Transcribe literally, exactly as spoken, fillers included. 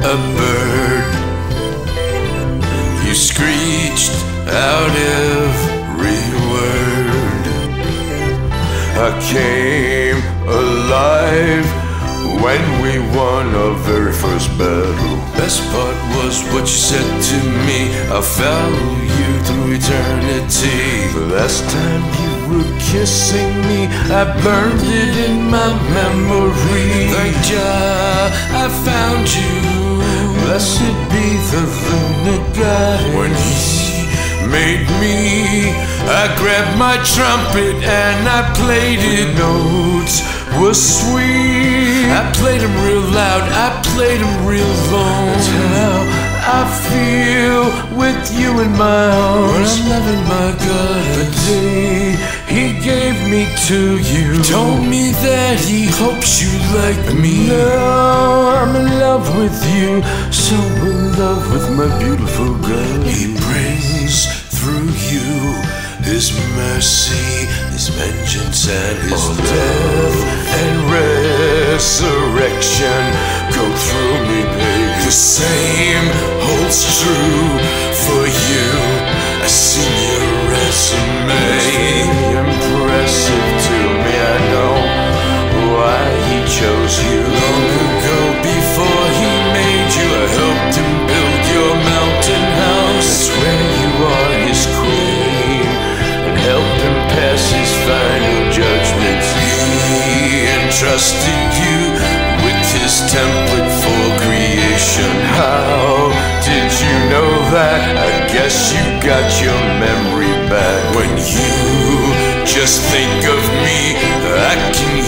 a bird. You screeched out every word. I came alive when we won our very first battle. Best part was what you said to me. I'll follow you through eternity. The last time you were kissing me, I burned it in my memory. Thank Jah I found you. Blessed be the lunar god. When he made me, I grabbed my trumpet and I played it. Notes were sweet. I played them real loud, I played them real long. That's how I feel with you in my arms. When I'm loving my God, the day he gave me to you, he told me that he hopes you like me. Now I'm in love with you, so in love with my beautiful girl. He brings through you his mercy, his vengeance, and his oh, death and resurrection go through me, baby. The same holds true for you. I see your resume, impressive to me. I know why he chose you. Long ago, before he made you, I helped him build your mountain house. That's where you are, his queen, and help him pass his final judgments. He entrusted you with his template for creation. How did you know that? I guess you got your memory back. When you just think of me, I can